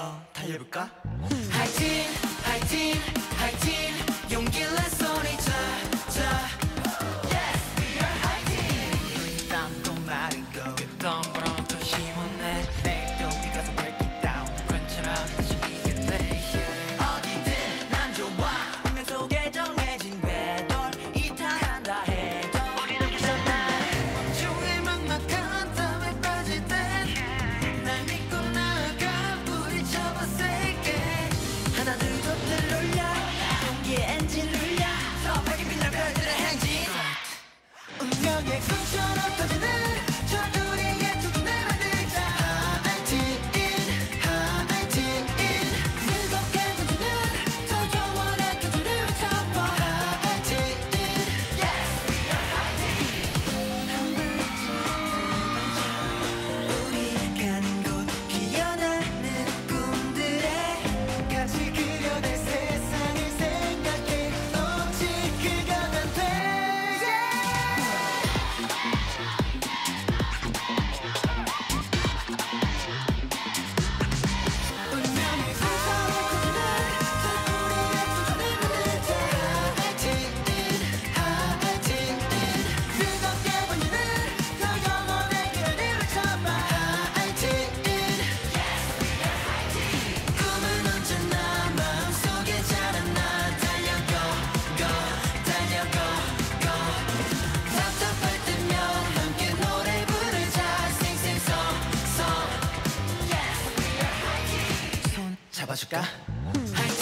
더 달려볼까? 화이팅 화이팅 화이팅 용기를 내 소리쳐 Yes we are fighting 땀도 마르고 덤부터 힘원내 내일 또 we gotta break it down 괜찮아 지키겠네 어디든 난 좋아 운명 속에 정해진 궤도 이탈한다 해도 우리는 괜찮아 멈추의 막막한 땀에 빠질 땐날 믿고 나아가 부딪혀봐 세게 하나 둘 더 올려 용기의 엔진 눌려 더 밝게 빛날 별들의 행진 운명의 꿈처럼 터지는 저 우리의 두근을 만들자 화이팅 즐겁게 던지는 더 영원한 그들을 잡아 화이팅 Yes we are fighting 우리 가는 곳 피어나는 꿈들에 같이 그려낼 세상을 생각해 오직 그거면 돼 운명의 불타는 그들을 더 우리의 도전을 만들자 화이팅 뜨겁게 번지는 더 영원의 길을 잡아 화이팅 Yes we are fighting 꿈은 언제나 마음속에 자라나 달려고 답답할 때면 함께 노래 부르자 Sing song Yes we are fighting 손 잡아줄까? 화이팅